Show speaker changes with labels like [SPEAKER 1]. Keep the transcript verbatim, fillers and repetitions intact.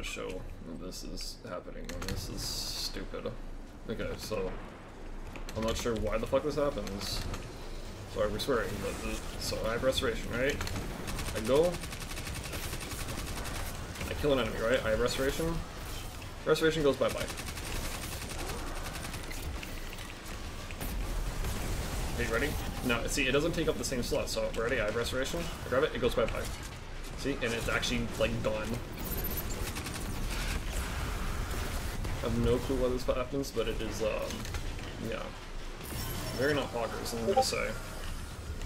[SPEAKER 1] show that this is happening, and this is stupid. Okay, so I'm not sure why the fuck this happens. Sorry for swearing, but this, so I have restoration, right? I go, I kill an enemy, right? I have restoration. Restoration goes bye bye. Okay, ready? Now, see, it doesn't take up the same slot, so ready? I have restoration. I grab it, it goes bye bye. See, and it's actually like gone. I have no clue why this happens, but it is, um, yeah. Very not poggers, I'm gonna say.